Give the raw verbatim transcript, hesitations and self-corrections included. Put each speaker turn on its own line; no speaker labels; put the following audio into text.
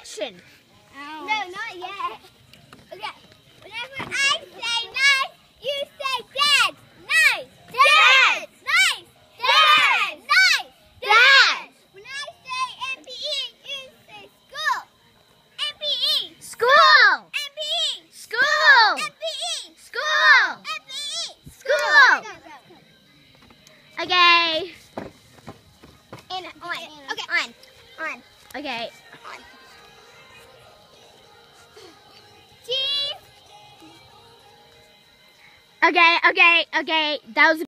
action.
Ow. No, not yet. Okay. Whenever I say nice, you say dead. Nice. Dead. Nice. Dead. Nice. Dead. When I say M P E, you say school. M P E.
School.
M P E.
School.
M P E.
School.
M P E.
School. Okay.
And on. Okay. On. On.
Okay.
On. Cheese.
Okay, okay, okay. That was